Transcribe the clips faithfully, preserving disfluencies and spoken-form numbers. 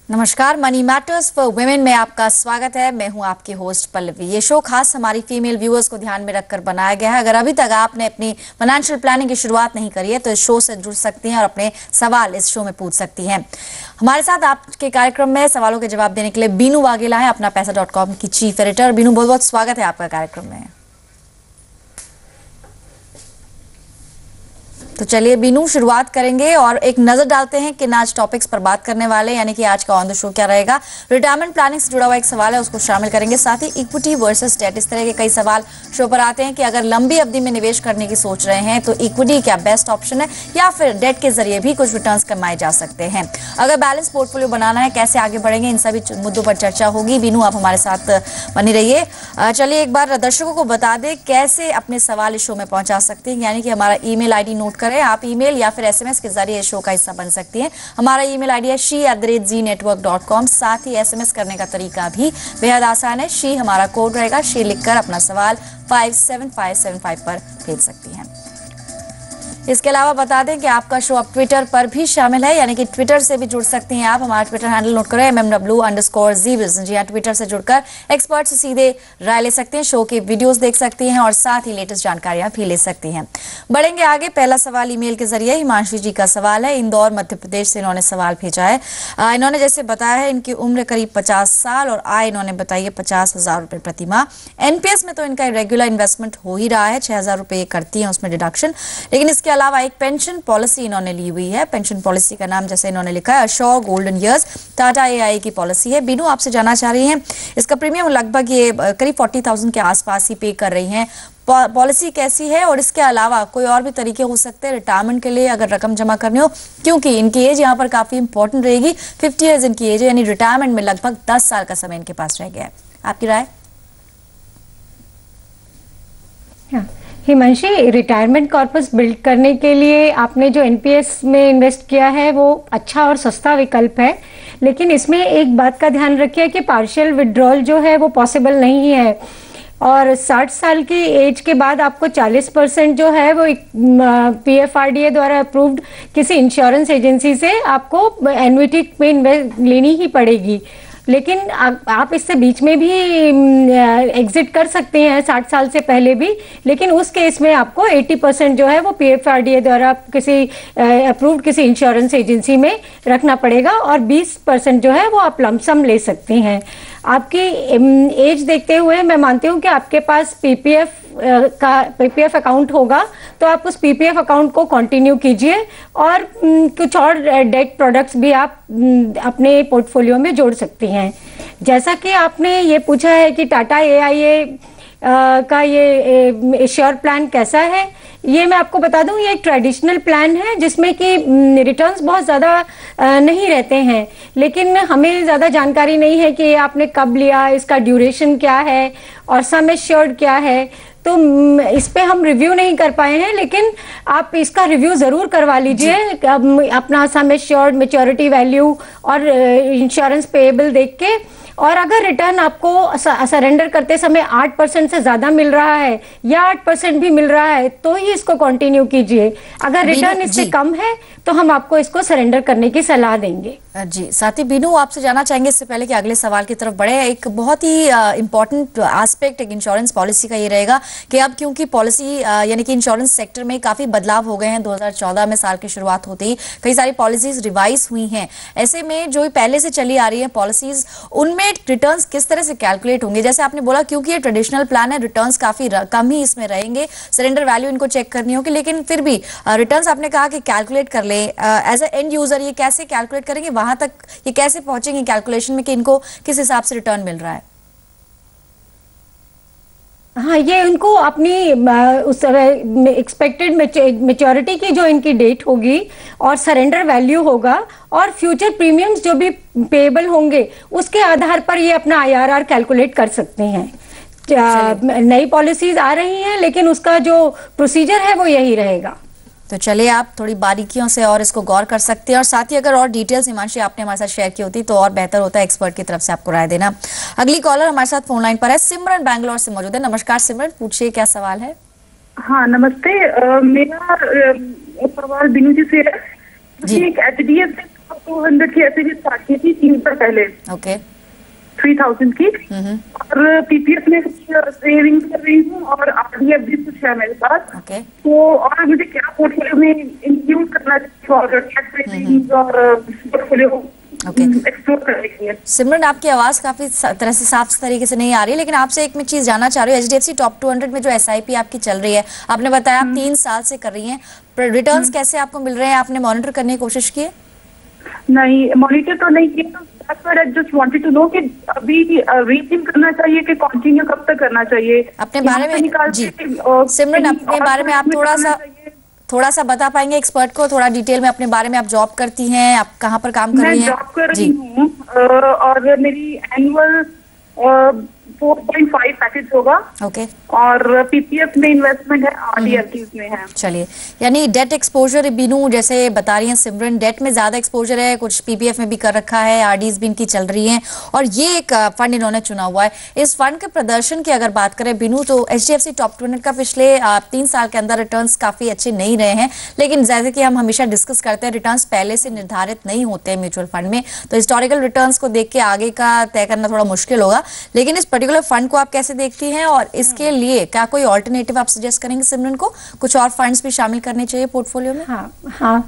नमस्कार, money matters for women में आपका स्वागत है। मैं हूं आपकी होस्ट पल्लवी। ये शो खास हमारी फीमेल व्यूअर्स को ध्यान में रखकर बनाया गया है। अगर अभी तक आपने अपनी फाइनेंशियल प्लानिंग की शुरुआत नहीं करी है तो इस शो से जुड़ सकती हैं और अपने सवाल इस शो में पूछ सकती हैं। हमारे साथ आपके कार्यक्रम में सवालों के जवाब देने के लिए बीनू वाघेला है, अपना पैसा डॉट कॉम की चीफ एडिटर। बीनू, बहुत बहुत स्वागत है आपका कार्यक्रम में। तो चलिए बीनू, शुरुआत करेंगे और एक नजर डालते हैं कि आज टॉपिक्स पर बात करने वाले, यानी कि आज का ऑन द शो क्या रहेगा। रिटायरमेंट प्लानिंग से जुड़ा हुआ एक सवाल है, उसको शामिल करेंगे। साथ ही इक्विटी वर्सेस डेट, इस तरह के कई सवाल शो पर आते हैं कि अगर लंबी अवधि में निवेश करने की सोच रहे हैं तो इक्विटी क्या बेस्ट ऑप्शन है या फिर डेट के जरिए भी कुछ रिटर्न्स कमाए जा सकते हैं। अगर बैलेंस पोर्टफोलियो बनाना है, कैसे आगे बढ़ेंगे, इन सभी मुद्दों पर चर्चा होगी। बीनू, आप हमारे साथ बनी रहिए। चलिए एक बार दर्शकों को बता दें कैसे अपने सवाल इस शो में पहुंचा सकते हैं, यानी कि हमारा ईमेल आईडी नोट करें। आप ईमेल या फिर एसएमएस के जरिए शो का हिस्सा बन सकती हैं। हमारा ईमेल आईडी है she at the rate Zee network dot com. साथ ही एसएमएस करने का तरीका भी बेहद आसान है। शी हमारा कोड रहेगा, शी लिखकर अपना सवाल five seven five seven five पर भेज सकती हैं। इसके अलावा बता दें कि आपका शो अब ट्विटर पर भी शामिल है, यानी कि ट्विटर से भी जुड़ सकती हैं आप। हमारा ट्विटर हैंडल नोट करें, M M W underscore जीविज। जी हाँ, ट्विटर से जुड़कर एक्सपर्ट से सीधे राय ले सकते हैं, शो के वीडियोस देख सकती हैं और साथ ही लेटेस्ट जानकारियां भी ले सकती हैं। बढ़ेंगे आगे। पहला सवाल ईमेल के जरिए हिमांशु जी का सवाल है, इंदौर मध्य प्रदेश से इन्होंने सवाल भेजा है। आ, इन्होंने जैसे बताया है, इनकी उम्र करीब पचास साल और आय इन्होंने बताई है पचास हजार रुपए प्रति माह। एनपीएस में तो इनका रेगुलर इन्वेस्टमेंट हो ही रहा है, छह हजार रुपए करती है उसमें डिडक्शन। लेकिन इसके अलावा एक पेंशन पॉलिसी इन्होंने ली हुई है। पेंशन पॉलिसी का नाम जैसे इन्होंने लिखा है assure golden years, Tata AI की पॉलिसी है। बीनू, आपसे जानना चाह रही हैं, इसका प्रीमियम लगभग ये करीब फोर्टी थाउजेंड के आसपास ही पे कर रही हैं। पॉलिसी कैसी है और इसके अलावा कोई और भी तरीके हो सकते हैं रिटायरमेंट के लिए अगर रकम जमा करनी हो, क्योंकि इनकी एज यहाँ पर काफी इंपॉर्टेंट रहेगी। फिफ्टी ईयर्स इनकी एज है, यानी रिटायरमेंट में लगभग दस साल का समय इनके पास रह गया है। आपकी राय? हिमांशी, रिटायरमेंट कॉर्पस बिल्ड करने के लिए आपने जो एनपीएस में इन्वेस्ट किया है वो अच्छा और सस्ता विकल्प है, लेकिन इसमें एक बात का ध्यान रखिए कि पार्शियल विड्रॉल जो है वो पॉसिबल नहीं है। और साठ साल की एज के बाद आपको चालीस परसेंट जो है वो पीएफआरडीए द्वारा अप्रूव्ड किसी इंश्योरेंस एजेंसी से आपको एन्युटी में लेनी ही पड़ेगी। लेकिन आ, आप इससे बीच में भी एग्जिट कर सकते हैं साठ साल से पहले भी, लेकिन उस केस में आपको अस्सी परसेंट जो है वो पीएफआरडीए द्वारा किसी अप्रूव्ड किसी इंश्योरेंस एजेंसी में रखना पड़ेगा और बीस परसेंट जो है वो आप लमसम ले सकती हैं। आपकी एज देखते हुए मैं मानती हूँ कि आपके पास पीपीएफ का पीपीएफ अकाउंट होगा तो आप उस पीपीएफ अकाउंट को कंटिन्यू कीजिए और कुछ और डेट प्रोडक्ट्स भी आप अपने पोर्टफोलियो में जोड़ सकती हैं। जैसा कि आपने ये पूछा है कि टाटा एआईए का ये एश्योर प्लान कैसा है, ये मैं आपको बता दूं, ये एक ट्रेडिशनल प्लान है जिसमें कि रिटर्न्स बहुत ज़्यादा नहीं रहते हैं, लेकिन हमें ज़्यादा जानकारी नहीं है कि आपने कब लिया, इसका ड्यूरेशन क्या है और सम एश्योर्ड क्या है, तो इस पे हम रिव्यू नहीं कर पाए हैं। लेकिन आप इसका रिव्यू ज़रूर करवा लीजिए, अपना सम एश्योर्ड, मैच्योरिटी वैल्यू और इंश्योरेंस पेएबल देख के। और अगर रिटर्न आपको सरेंडर करते समय आठ परसेंट से ज़्यादा मिल रहा है या आठ परसेंट भी मिल रहा है तो ही इसको कंटिन्यू कीजिए। अगर रिटर्न इससे कम है तो हम आपको इसको सरेंडर करने की सलाह देंगे। जी, साथ ही बीनू, आपसे जानना चाहेंगे इससे पहले कि अगले सवाल की तरफ बढ़े, एक बहुत ही इंपॉर्टेंट एस्पेक्ट एक इंश्योरेंस पॉलिसी का ये रहेगा कि अब क्योंकि पॉलिसी यानी कि इंश्योरेंस सेक्टर में काफ़ी बदलाव हो गए हैं। दो हज़ार चौदह में साल की शुरुआत होते ही कई सारी पॉलिसीज रिवाइज हुई हैं। ऐसे में जो पहले से चली आ रही है पॉलिसीज, उनमें रिटर्न्स किस तरह से कैलकुलेट होंगे? जैसे आपने बोला क्योंकि ये ट्रेडिशनल प्लान है, रिटर्न्स काफ़ी कम ही इसमें रहेंगे, सरेंडर वैल्यू इनको चेक करनी होगी, लेकिन फिर भी रिटर्न्स आपने कहा कि कैलकुलेट कर ले एज ए एंड यूजर, ये कैसे कैलकुलेट करेंगे, वहां तक ये कैसे पहुंचेंगे कैलकुलेशन में कि इनको किस हिसाब से रिटर्न मिल रहा है? हाँ, ये उनको अपनी उस एक्सपेक्टेड मेच्योरिटी की जो इनकी डेट होगी और सरेंडर वैल्यू होगा और फ्यूचर प्रीमियम्स जो भी पेएबल होंगे उसके आधार पर ये अपना आईआरआर कैलकुलेट कर सकते हैं। नई पॉलिसीज आ रही हैं लेकिन उसका जो प्रोसीजर है वो यही रहेगा। तो चलिए आप थोड़ी बारीकियों से और इसको गौर कर सकते हैं और साथ ही अगर और डिटेल्स हिमांशी आपने हमारे साथ शेयर की होती तो और बेहतर होता है एक्सपर्ट की तरफ से आपको राय देना। अगली कॉलर हमारे साथ फोन लाइन पर है, सिमरन बैंगलोर से मौजूद है। नमस्कार सिमरन, पूछिए क्या सवाल है। हाँ नमस्ते, आ, मेरा सवाल बीनू जी से है। एक एचडीएफसी टू हंड्रेड की ऐसे भी स्टार्ट की थी तीन साल पहले, ओके, थ्री थाउजेंड की। और पीपीएफ में कुछ सेविंग्स कर रही हूँ और आरडीएफ भी कुछ है मेरे पास। ओके, तो और मुझे क्या पोर्टफोलियो में इंक्लूड करना चाहिए और टैक्स सेविंग्स और पोर्टफोलियो ओके। एक्सप्लोर करने के लिए। सिमरन, आपकी आवाज काफी स- तरह से साफ तरीके से नहीं आ रही है, लेकिन आपसे एक मैं चीज जानना चाह रही हूँ। एचडीएफसी टॉप टू हंड्रेड में जो एसआईपी आपकी चल रही है, आपने बताया आप तीन साल से कर रही हैं, रिटर्न्स कैसे आपको मिल रहे हैं? आपने मॉनिटर करने की कोशिश की है? नहीं, मॉनिटर तो नहीं किया। I just wanted to know कि अभी रीथिंक करना चाहिए कि कंटिन्यू कब तक करना चाहिए अपने बारे में जी सिमरन, अपने बारे में आप थोड़ा सा थोड़ा सा बता पाएंगे एक्सपर्ट को, थोड़ा डिटेल में अपने बारे में? आप जॉब करती हैं, आप कहाँ पर काम कर रही हैं? मैं जॉब कर रही हूँ और मेरी annual four point five package होगा। ओके, और पीपीएफ में इन्वेस्टमेंट है, आरडीएफ की उसमें है। चलिए, यानी डेट एक्सपोजर बीनू जैसे बता रही हैं सिमरन, डेट में ज्यादा एक्सपोजर है, कुछ पीपीएफ में भी कर रखा है, आरडीज भी इनकी चल रही हैं, और ये एक फंड इन्होंने चुना हुआ है। इस फंड के प्रदर्शन की अगर बात करें बीनू, तो एचडीएफसी टॉप टू हंड्रेड का पिछले आ, तीन साल के अंदर रिटर्न्स काफी अच्छे नहीं रहे हैं, लेकिन जैसे कि हम हमेशा डिस्कस करते हैं, रिटर्न्स पहले से निर्धारित नहीं होते हैं म्यूचुअल फंड में, तो हिस्टोरिकल रिटर्न्स को देख के आगे का तय करना थोड़ा मुश्किल होगा। लेकिन इस पर्टिकुलर फंड को आप कैसे देखती हैं, और इसके लिए क्या कोई ऑल्टरनेटिव आप सजेस्ट करेंगे सिमरन को? कुछ और फंड्स भी शामिल करने चाहिए पोर्टफोलियो में? हाँ हाँ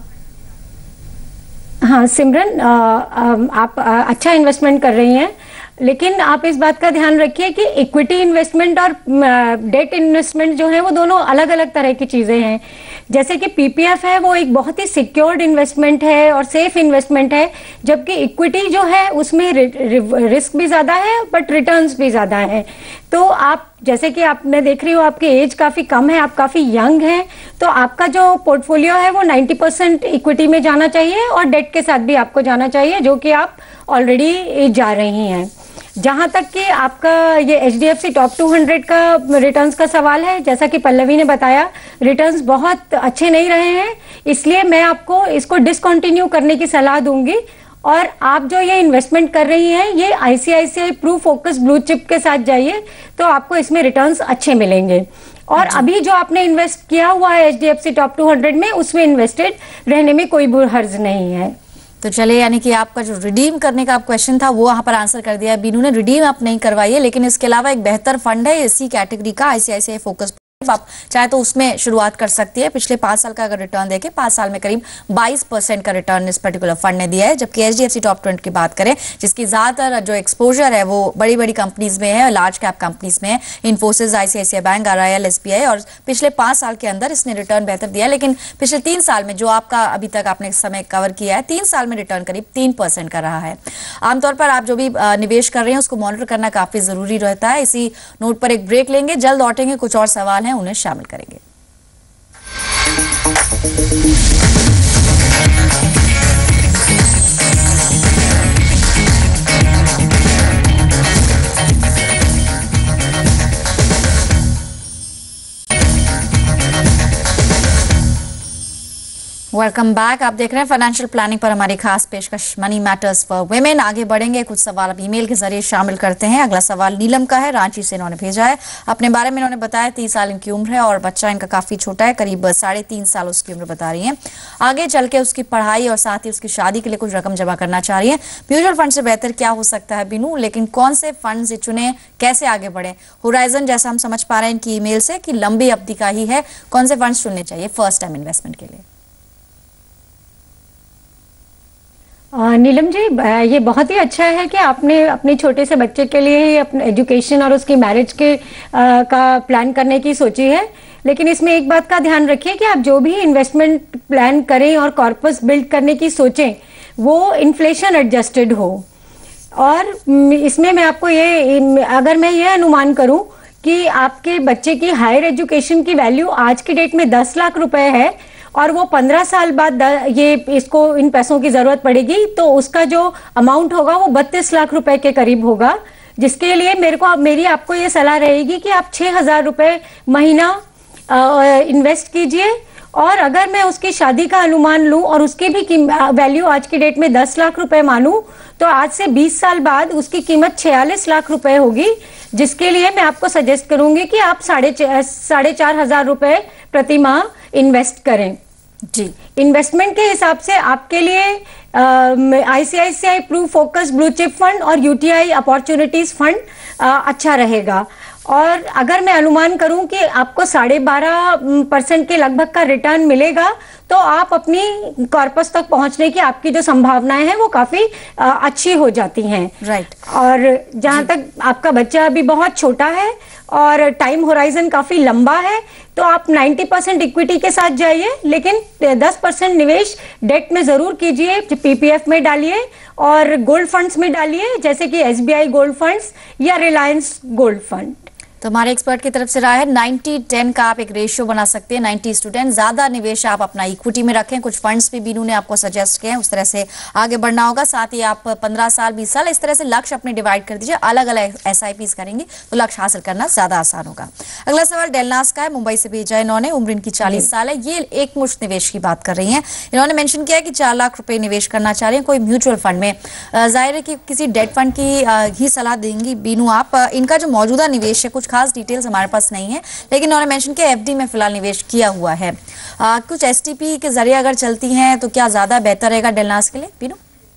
हाँ सिमरन, आ, आ, आप आ, अच्छा इन्वेस्टमेंट कर रही हैं, लेकिन आप इस बात का ध्यान रखिए कि इक्विटी इन्वेस्टमेंट और डेट इन्वेस्टमेंट जो है वो दोनों अलग अलग तरह की चीज़ें हैं। जैसे कि पीपीएफ है वो एक बहुत ही सिक्योर्ड इन्वेस्टमेंट है और सेफ इन्वेस्टमेंट है, जबकि इक्विटी जो है उसमें रिस्क भी ज़्यादा है बट रिटर्न्स भी ज़्यादा है। तो आप जैसे कि आप मैं देख रही हूँ आपकी एज काफ़ी कम है, आप काफ़ी यंग हैं, तो आपका जो पोर्टफोलियो है वो नाइन्टी परसेंट इक्विटी में जाना चाहिए और डेट के साथ भी आपको जाना चाहिए, जो कि आप ऑलरेडी जा रही हैं। जहाँ तक कि आपका ये एचडीएफसी टॉप टू हंड्रेड का रिटर्न्स का सवाल है, जैसा कि पल्लवी ने बताया, रिटर्न्स बहुत अच्छे नहीं रहे हैं, इसलिए मैं आपको इसको डिसकंटिन्यू करने की सलाह दूंगी। और आप जो ये इन्वेस्टमेंट कर रही हैं, ये ICICI Pru focus blue chip के साथ जाइए, तो आपको इसमें रिटर्न्स अच्छे मिलेंगे। और अभी जो आपने इन्वेस्ट किया हुआ है एचडीएफसी टॉप टू हंड्रेड में, उसमें इन्वेस्टेड रहने में कोई हर्ज नहीं है। तो चलिए, यानी कि आपका जो रिडीम करने का आप क्वेश्चन था वो वहां पर आंसर कर दिया है बीनू ने। रिडीम आप नहीं करवाई है, लेकिन इसके अलावा एक बेहतर फंड है इसी कैटेगरी का, आईसीआईसीआई फोकस, आप चाहे तो उसमें शुरुआत कर सकती है। पिछले पांच साल का अगर रिटर्न देखें, पांच साल में करीब बाईस परसेंट का रिटर्न इस पर्टिकुलर फंड ने दिया है। जबकि एचडीएफसी टॉप ट्वेंटी की बात करें, जिसकी ज्यादातर जो एक्सपोजर है वो बड़ी बड़ी कंपनीज में है, लार्ज कैप कंपनीज में है, Infosys, ICICI bank, RIL, SBI, और पिछले पांच साल के अंदर इसने रिटर्न बेहतर दिया। लेकिन पिछले तीन साल में जो आपका अभी तक आपने समय कवर किया है, तीन साल में रिटर्न करीब तीन परसेंट का रहा है। आमतौर पर आप जो भी निवेश कर रहे हैं उसको मॉनिटर करना काफी जरूरी रहता है। इसी नोट पर एक ब्रेक लेंगे, जल्द लौटेंगे, कुछ और सवाल हैं उन्हें शामिल करेंगे। Welcome back. आप देख रहे हैं फाइनेंशियल प्लानिंग पर हमारी खास पेशकश मनी मैटर्स फॉर वुमेन। आगे बढ़ेंगे, कुछ सवाल अब ईमेल के जरिए शामिल करते हैं। अगला सवाल नीलम का है, रांची से इन्होंने भेजा है। अपने बारे में इन्होंने बताया तीस साल इनकी उम्र है और बच्चा इनका काफी छोटा है, करीब साढ़े तीन साल उसकी उम्र बता रही है। आगे चल के उसकी पढ़ाई और साथ ही उसकी शादी के लिए कुछ रकम जमा करना चाह रही है। म्यूचुअल फंड से बेहतर क्या हो सकता है बीनू, लेकिन कौन से फंड से चुने, कैसे आगे बढ़े? होराइजन जैसा हम समझ पा रहे हैं इनकी ईमेल से कि लंबी अवधि का ही है, कौन से फंड चुनने चाहिए फर्स्ट टाइम इन्वेस्टमेंट के लिए? नीलम जी, ये बहुत ही अच्छा है कि आपने अपने छोटे से बच्चे के लिए ही अपने एजुकेशन और उसकी मैरिज के आ, का प्लान करने की सोची है। लेकिन इसमें एक बात का ध्यान रखिए कि आप जो भी इन्वेस्टमेंट प्लान करें और कॉर्पस बिल्ड करने की सोचें, वो इन्फ्लेशन एडजस्टेड हो। और इसमें मैं आपको ये, अगर मैं ये अनुमान करूं कि आपके बच्चे की हायर एजुकेशन की वैल्यू आज की डेट में दस लाख रुपए है और वो पंद्रह साल बाद ये इसको इन पैसों की जरूरत पड़ेगी, तो उसका जो अमाउंट होगा वो बत्तीस लाख रुपए के करीब होगा। जिसके लिए मेरे को मेरी आपको ये सलाह रहेगी कि आप छः हजार रुपये महीना इन्वेस्ट कीजिए। और अगर मैं उसकी शादी का अनुमान लूं और उसकी भी वैल्यू आज की डेट में दस लाख रुपए मानूं, तो आज से बीस साल बाद उसकी कीमत छियालीस लाख रुपए होगी। जिसके लिए मैं आपको सजेस्ट करूंगी कि आप साढ़े साढ़े चार हजार रुपए प्रति माह इन्वेस्ट करें। जी, इन्वेस्टमेंट के हिसाब से आपके लिए ICICI Pru focus blue chip fund और यूटीआई अपॉर्चुनिटीज फंड अच्छा रहेगा। और अगर मैं अनुमान करूं कि आपको साढ़े बारह परसेंट के लगभग का रिटर्न मिलेगा, तो आप अपनी कॉर्पस तक पहुंचने की आपकी जो संभावनाएं हैं वो काफी अच्छी हो जाती हैं। राइट। और जहां तक आपका बच्चा अभी बहुत छोटा है और टाइम होराइजन काफी लंबा है, तो आप नब्बे परसेंट इक्विटी के साथ जाइए, लेकिन दस परसेंट निवेश डेट में जरूर कीजिए, पीपीएफ में डालिए और गोल्ड फंड्स में डालिए, जैसे कि एसबीआई गोल्ड फंड्स या रिलायंस गोल्ड फंड। तो हमारे एक्सपर्ट की तरफ से राय है नब्बे टेन का आप एक रेशियो बना सकते हैं, नब्बे स्टूडेंट। ज्यादा निवेश आप अपना इक्विटी में रखें, कुछ फंड्स भी बीनू ने आपको सजेस्ट किए हैं, उस तरह से आगे बढ़ना होगा। साथ ही आप पंद्रह साल बीस साल इस तरह से लक्ष्य अपने डिवाइड कर दीजिए, अलग अलग एस आई पीज करेंगे तो लक्ष्य हासिल करना ज्यादा आसान होगा। अगला सवाल डेलनास का है, मुंबई से भेजा है इन्होंने, उम्र इनकी चालीस साल है। ये एक मुश्त निवेश की बात कर रही है। इन्होंने मेंशन किया है कि चार लाख रुपए निवेश करना चाह रहे हैं कोई म्यूचुअल फंड में। जाहिर है कि किसी डेट फंड की ही सलाह देंगी बीनू आप। इनका जो मौजूदा निवेश है, कुछ खास डिटेल्स हमारे पास नहीं है, लेकिन उन्होंने मेंशन किया एफडी में फिलहाल निवेश किया हुआ है। आ, कुछ एसटीपी के जरिए अगर चलती हैं तो क्या ज्यादा बेहतर रहेगा डेलनास के लिए बीनू?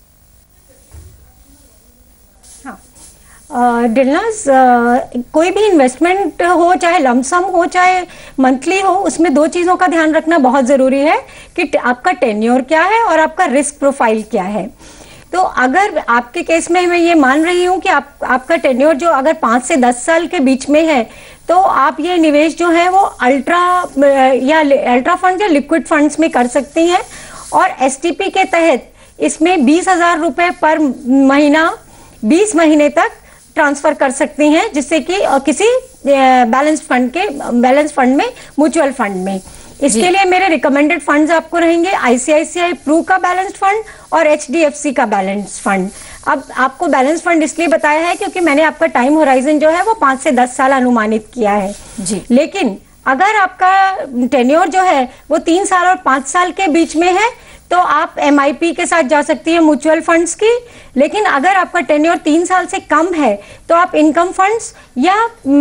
डेलनास कोई भी इन्वेस्टमेंट हो, चाहे लमसम हो चाहे मंथली हो, उसमें दो चीज़ों का ध्यान रखना बहुत ज़रूरी है कि आपका टेन्योर क्या है और आपका रिस्क प्रोफाइल क्या है। तो अगर आपके केस में मैं ये मान रही हूँ कि आप आपका टेन्योर जो अगर पाँच से दस साल के बीच में है, तो आप ये निवेश जो है वो अल्ट्रा या अल्ट्रा फंड या लिक्विड फंड्स में कर सकती हैं। और एसटीपी के तहत इसमें बीस हजार रुपये पर महीना बीस महीने तक ट्रांसफर कर सकती हैं, जिससे कि किसी बैलेंस फंड के बैलेंस फंड में, म्यूचुअल फंड में। इसके लिए मेरे रिकमेंडेड फंड्स आपको रहेंगे आईसीआईसीआई प्रू का बैलेंस फंड और एचडीएफसी का बैलेंस फंड। अब आपको बैलेंस फंड इसलिए बताया है क्योंकि मैंने आपका टाइम होराइजन जो है वो पाँच से दस साल अनुमानित किया है जी। लेकिन अगर आपका टेन्योर जो है वो तीन साल और पाँच साल के बीच में है, तो आप एमआईपी के साथ जा सकती हैं म्यूचुअल फंड्स की। लेकिन अगर आपका टेन्योर तीन साल से कम है, तो आप इनकम फंड्स या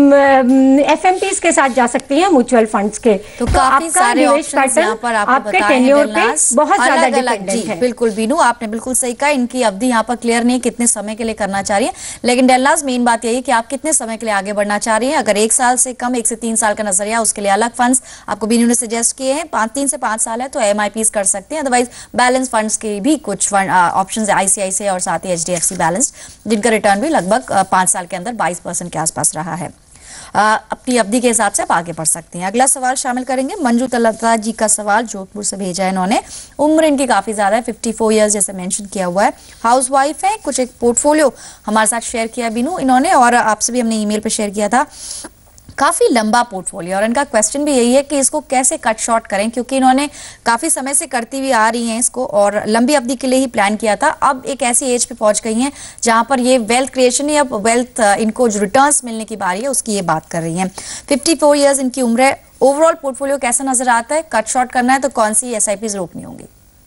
एफएमपीज के साथ जा सकती हैं म्यूचुअल फंड्स के। तो, तो काफी सारे ऑप्शंस यहाँ पर आपको आपके टेन्योर पे बहुत ज्यादा डिपेंडेंट है। बिल्कुल बीनू, आपने बिल्कुल सही कहा। इनकी अवधि यहाँ पर क्लियर नहीं कितने समय के लिए करना चाह रही है, लेकिन डेलनास मेन बात यही है कि आप कितने समय के लिए आगे बढ़ना चाह रही हैं। अगर एक साल से कम, एक से तीन साल का नजरिया, उसके लिए अलग फंड्स आपको बीनू ने सजेस्ट किए हैं। पांच तीन से पांच साल है तो एमआईपीज कर सकते हैं, अदरवाइज बैलेंस फंड्स के भी कुछ फंड ऑप्शंस है, आईसीआईसीआई और साथ ही एचडीएफसी बैलेंस, जिनका रिटर्न भी लगभग पांच साल के अंदर बाईस परसेंट के आसपास रहा है। आ, अपनी अवधि के हिसाब से आप आगे बढ़ सकते हैं। अगला सवाल शामिल करेंगे मंजू तलता जी का सवाल, जोधपुर से भेजा है इन्होंने। उम्र इनकी काफी ज्यादा है, चौवन इयर्स जैसे मेंशन किया हुआ है। हाउस वाइफ है, कुछ एक पोर्टफोलियो हमारे साथ शेयर किया बीनू इन्होंने, और आपसे भी हमने ईमेल पे शेयर किया था। काफी लंबा पोर्टफोलियो, और इनका क्वेश्चन भी यही है कि इसको कैसे कट शॉर्ट करें, क्योंकि इन्होंने काफी समय से करती हुई आ रही हैं इसको और लंबी अवधि के लिए ही प्लान किया था। अब एक ऐसी एज पे पहुंच गई हैं जहां पर ये वेल्थ क्रिएशन या वेल्थ इनको जो रिटर्न्स मिलने की बारी है उसकी ये बात कर रही हैं। चौवन इयर्स इनकी उम्र है। ओवरऑल पोर्टफोलियो कैसा नजर आता है? कट शॉर्ट करना है तो कौन सी एस आई पीज रोकनी होंगी?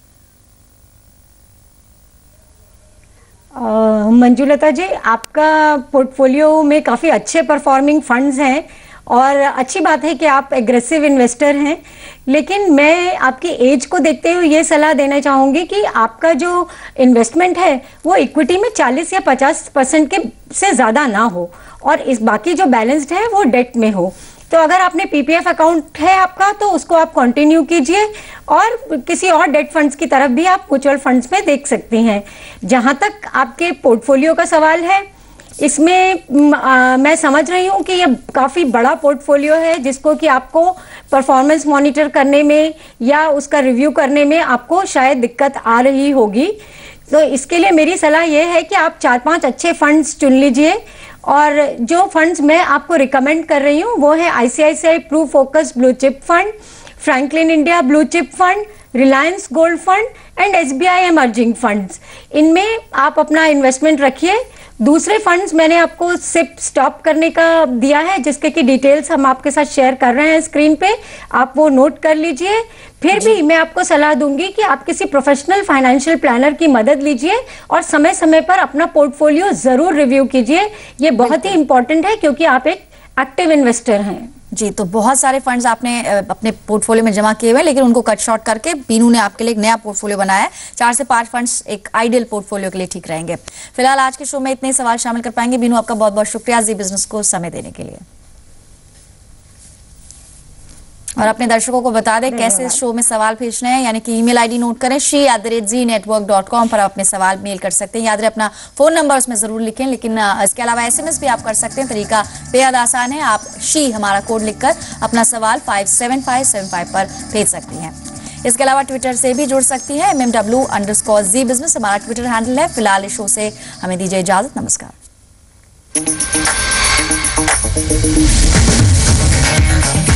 मंजुलता जी, आपका पोर्टफोलियो में काफ़ी अच्छे परफॉर्मिंग फंड्स हैं और अच्छी बात है कि आप एग्रेसिव इन्वेस्टर हैं, लेकिन मैं आपकी एज को देखते हुए ये सलाह देना चाहूँगी कि आपका जो इन्वेस्टमेंट है वो इक्विटी में चालीस या पचास परसेंट के से ज़्यादा ना हो और इस बाकी जो बैलेंस्ड है वो डेट में हो। तो अगर आपने पीपीएफ अकाउंट है आपका तो उसको आप कंटिन्यू कीजिए और किसी और डेट फंड्स की तरफ भी आप म्यूचुअल फंड्स में देख सकती हैं। जहां तक आपके पोर्टफोलियो का सवाल है, इसमें आ, मैं समझ रही हूँ कि ये काफ़ी बड़ा पोर्टफोलियो है जिसको कि आपको परफॉर्मेंस मॉनिटर करने में या उसका रिव्यू करने में आपको शायद दिक्कत आ रही होगी। तो इसके लिए मेरी सलाह ये है कि आप चार पांच अच्छे फंड्स चुन लीजिए और जो फंड्स मैं आपको रिकमेंड कर रही हूँ वो है ICICI Pru focus blue chip fund, Franklin India blue chip fund, Reliance gold fund and SBI emerging funds. इनमें आप अपना इन्वेस्टमेंट रखिए। दूसरे फंड्स मैंने आपको सिप स्टॉप करने का दिया है जिसके की डिटेल्स हम आपके साथ शेयर कर रहे हैं स्क्रीन पे, आप वो नोट कर लीजिए। फिर भी मैं आपको सलाह दूंगी कि आप किसी प्रोफेशनल फाइनेंशियल प्लानर की मदद लीजिए और समय समय पर अपना पोर्टफोलियो जरूर रिव्यू कीजिए। ये बहुत ही इंपॉर्टेंट है क्योंकि आप एक एक्टिव इन्वेस्टर हैं। जी, तो बहुत सारे फंड्स आपने अपने पोर्टफोलियो में जमा किए हुए हैं, लेकिन उनको कट शॉर्ट करके बीनू ने आपके लिए एक नया पोर्टफोलियो बनाया है। चार से पांच फंड्स एक आइडियल पोर्टफोलियो के लिए ठीक रहेंगे। फिलहाल आज के शो में इतने सवाल शामिल कर पाएंगे। बीनू, आपका बहुत बहुत शुक्रिया जी बिजनेस को समय देने के लिए। और अपने दर्शकों को बता दें कैसे इस शो में सवाल भेजने हैं, यानी कि ईमेल आईडी नोट करें, she at the rate Zee network dot com पर आप अपने सवाल मेल कर सकते हैं। याद रहे अपना फोन नंबर उसमें जरूर लिखें, लेकिन इसके अलावा एसएमएस भी आप कर सकते हैं। तरीका बेहद आसान है, आप शी हमारा कोड लिखकर अपना सवाल five seven five seven five पर भेज सकती हैं। इसके अलावा ट्विटर से भी जुड़ सकती है, M M W underscore Zee business हमारा ट्विटर हैंडल है। फिलहाल इस शो से हमें दीजिए इजाजत, नमस्कार।